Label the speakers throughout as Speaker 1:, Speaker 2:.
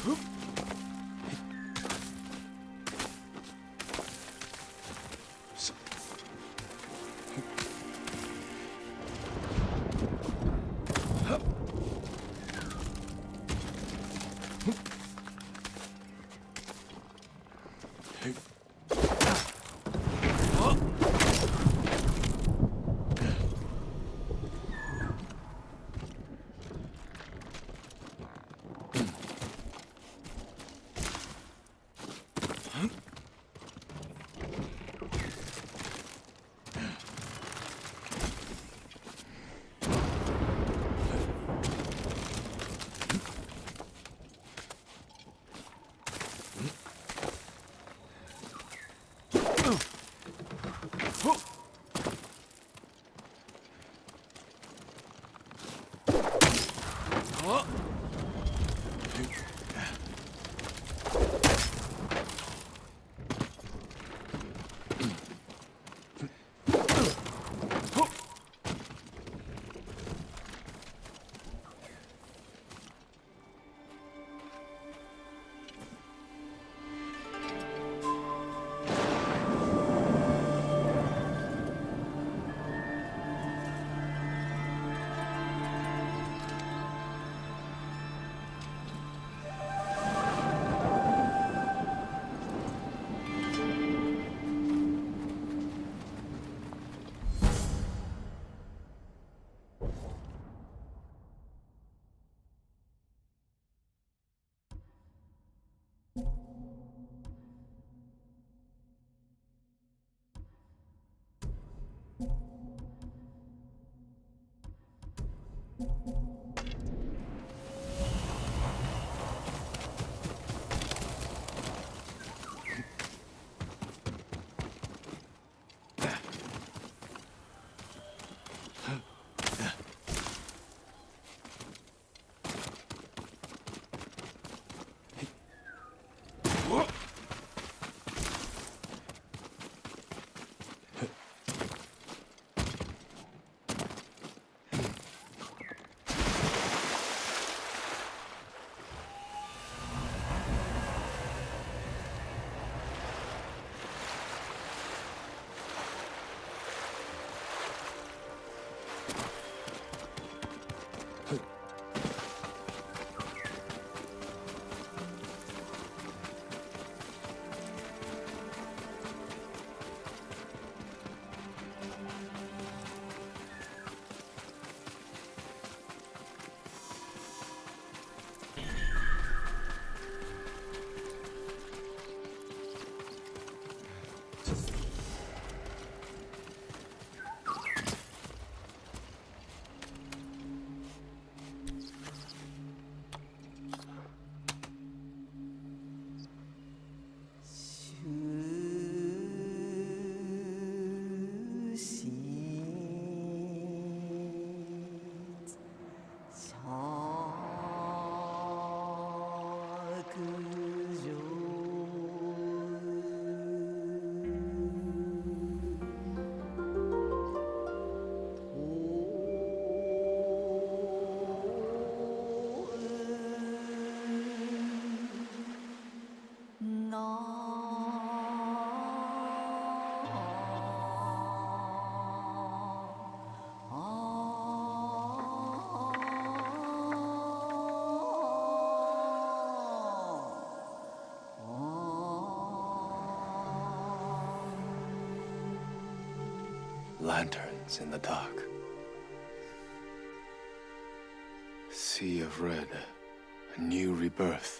Speaker 1: Lanterns in the dark. Sea of red. A new rebirth.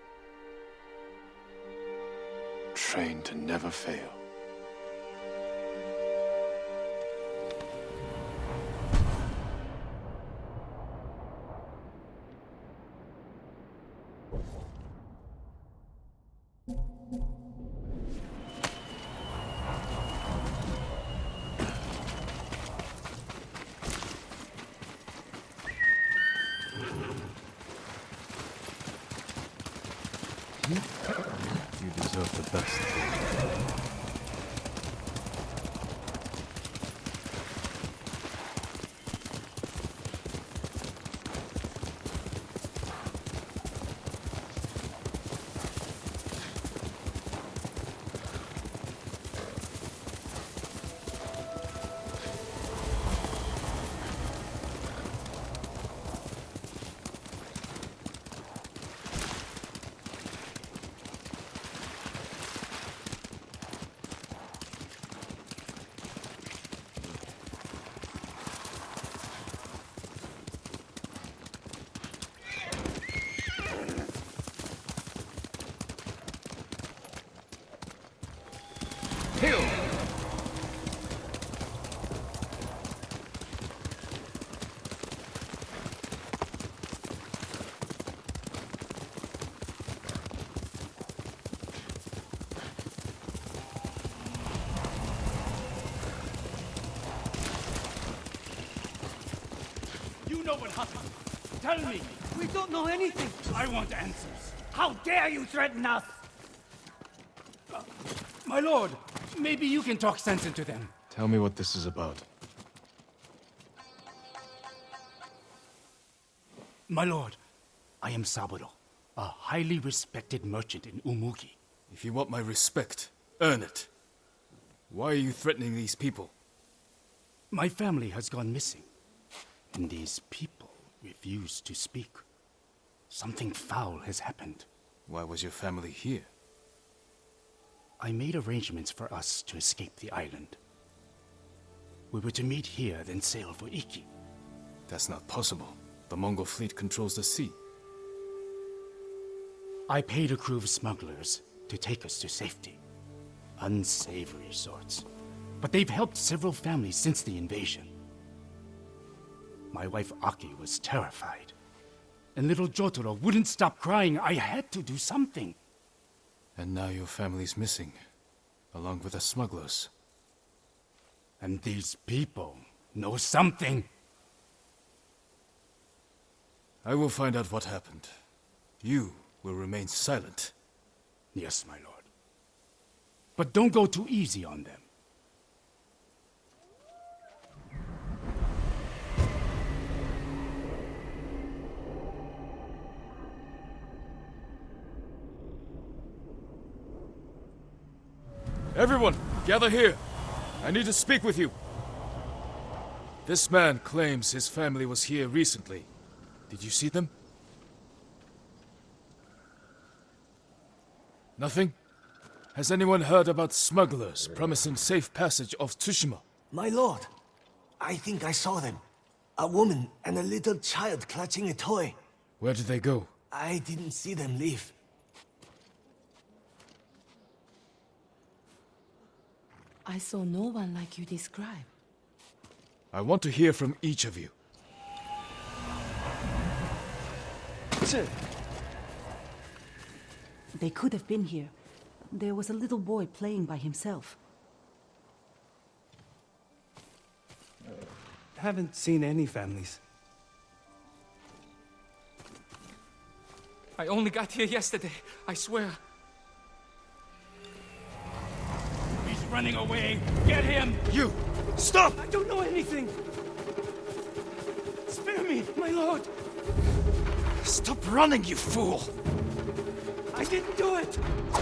Speaker 1: Trained to never fail.
Speaker 2: You deserve the best.
Speaker 3: know what happened? Tell me.
Speaker 4: We don't know anything.
Speaker 3: I want answers.
Speaker 4: How dare you threaten us?
Speaker 3: My lord, maybe you can talk sense into them.
Speaker 1: Tell me what this is about.
Speaker 3: My lord, I am Saburo, a highly respected merchant in Umugi.
Speaker 5: If you want my respect, earn it. Why are you threatening these people?
Speaker 3: My family has gone missing, and these people refuse to speak. Something foul has happened.
Speaker 5: Why was your family here?
Speaker 3: I made arrangements for us to escape the island. We were to meet here, then sail for Iki.
Speaker 5: That's not possible. The Mongol fleet controls the sea.
Speaker 3: I paid a crew of smugglers to take us to safety. Unsavory sorts. But they've helped several families since the invasion. My wife Aki was terrified. And little Jotaro wouldn't stop crying. I had to do something.
Speaker 5: And now your family's missing, along with the smugglers.
Speaker 3: And these people know something.
Speaker 5: I will find out what happened. You will remain silent.
Speaker 3: Yes, my lord. But don't go too easy on them.
Speaker 5: Everyone, gather here. I need to speak with you. This man claims his family was here recently. Did you see them? Nothing? Has anyone heard about smugglers promising safe passage off Tsushima?
Speaker 6: My lord, I think I saw them. A woman and a little child clutching a toy.
Speaker 5: Where did they go?
Speaker 6: I didn't see them leave.
Speaker 7: I saw no one like you describe.
Speaker 5: I want to hear from each of you.
Speaker 8: They could have been here. There was a little boy playing by himself.
Speaker 4: Haven't seen any families.
Speaker 9: I only got here yesterday, I swear.
Speaker 3: He's running away. Get him!
Speaker 5: You! Stop!
Speaker 4: I don't know anything! Spare me, my lord!
Speaker 5: Stop running, you fool!
Speaker 4: I didn't do it!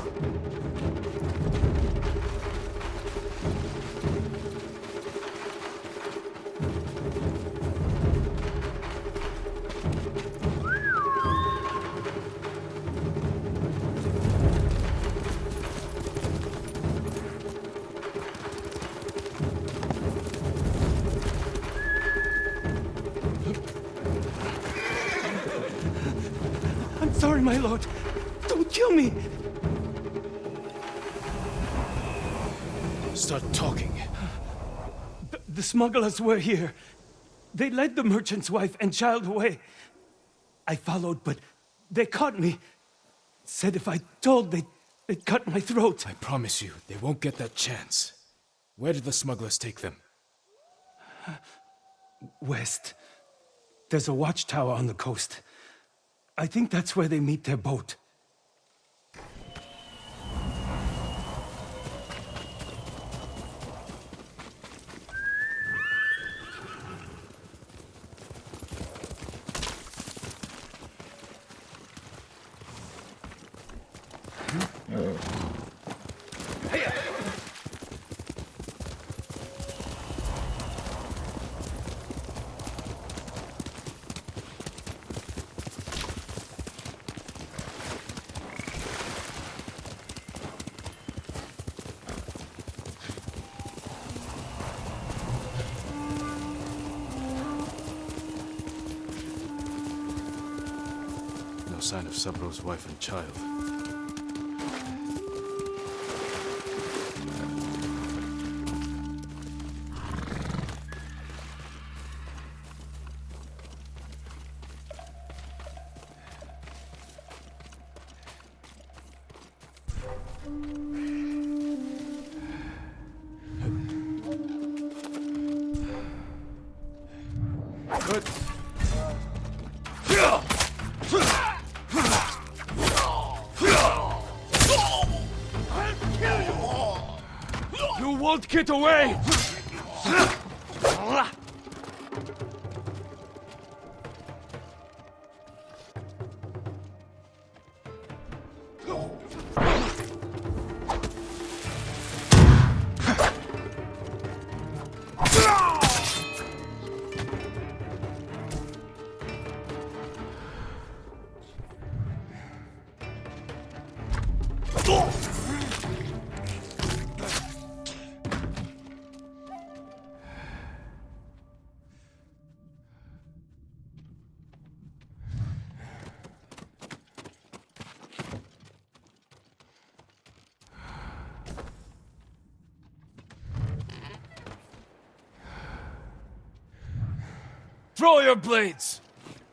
Speaker 4: I'm sorry, my lord. Don't kill me!
Speaker 5: Start talking.
Speaker 4: The smugglers were here. They led the merchant's wife and child away. I followed, but they caught me. Said if I told, they'd cut my throat.
Speaker 5: I promise you, they won't get that chance. Where did the smugglers take them?
Speaker 4: West. There's a watchtower on the coast. I think that's where they meet their boat.
Speaker 5: No sign of Saburo's wife and child.
Speaker 4: won't get away!
Speaker 5: Throw your blades!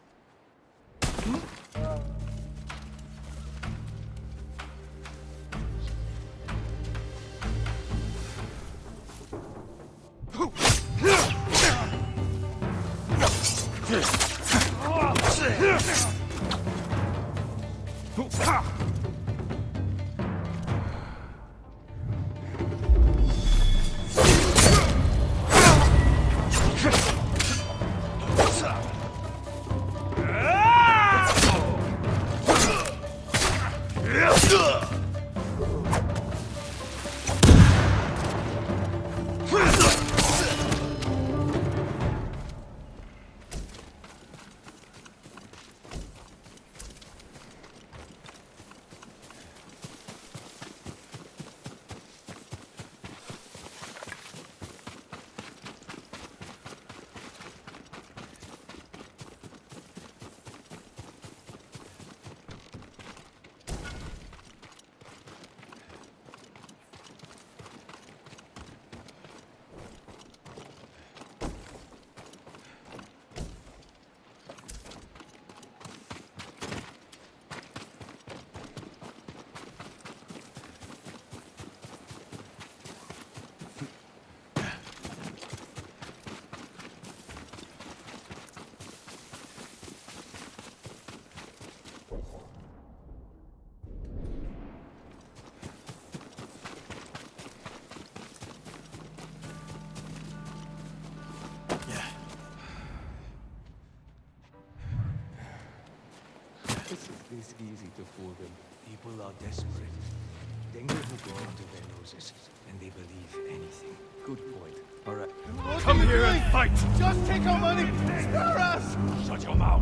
Speaker 6: It's easy to fool them. People are desperate. Dengue will go into their noses, and they believe anything. Good point. All right.
Speaker 4: Come here and fight!
Speaker 10: Just take our money! Spare us!
Speaker 4: Shut your mouth!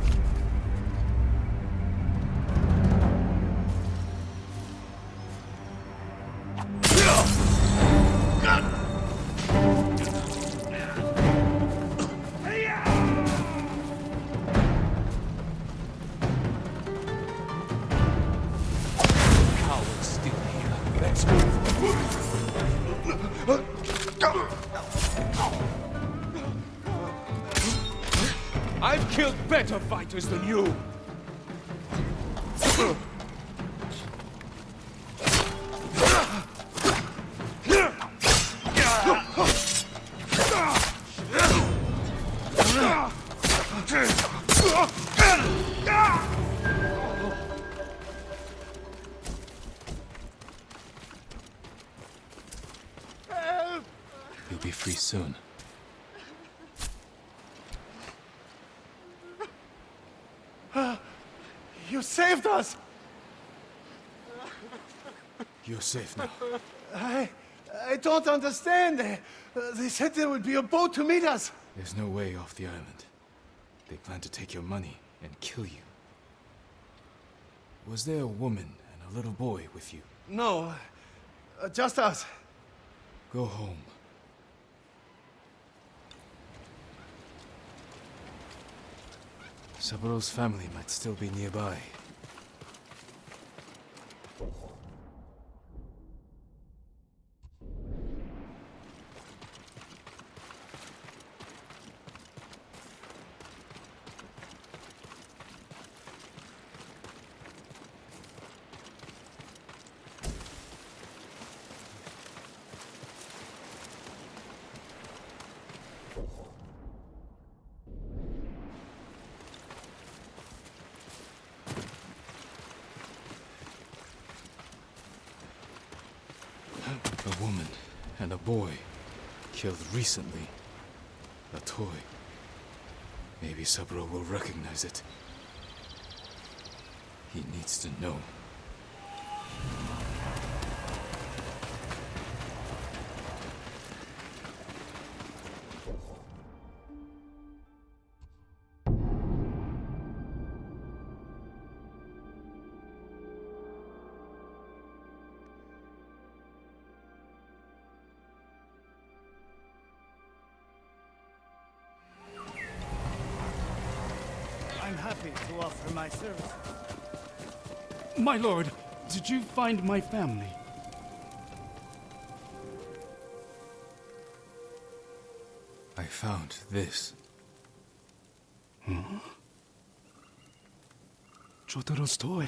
Speaker 10: I've killed better fighters than you!
Speaker 1: You'll be free soon.
Speaker 10: You saved us!
Speaker 5: You're safe now.
Speaker 10: I don't understand. They said there would be a boat to meet us.
Speaker 5: There's no way off the island. They plan to take your money and kill you. Was there a woman and a little boy with you?
Speaker 10: No, just us.
Speaker 5: Go home. Saburo's family might still be nearby. And a boy killed recently. A toy. Maybe Saburo will recognize it. He needs to know.
Speaker 3: I'm happy to offer my service. My lord, did you find my family?
Speaker 5: I found this.
Speaker 3: Huh? Jotaro's toy.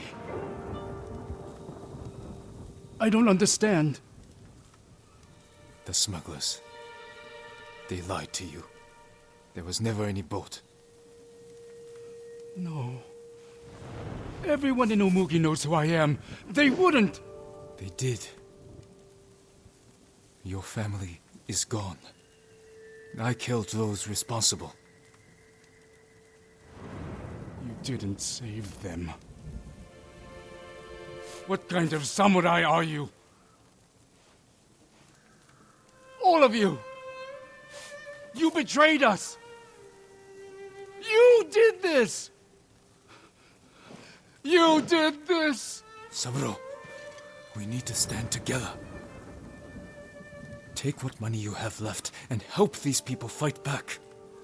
Speaker 3: I don't understand.
Speaker 5: The smugglers. They lied to you. There was never any boat.
Speaker 3: No. Everyone in Umugi knows who I am. They wouldn't!
Speaker 5: They did. Your family is gone. I killed those responsible.
Speaker 3: You didn't save them. What kind of samurai are you? All of you! You betrayed us! You did this! You did this!
Speaker 5: Saburo, we need to stand together. Take what money you have left and help these people fight back.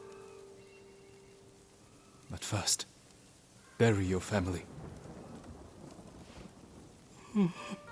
Speaker 5: But first, bury your family.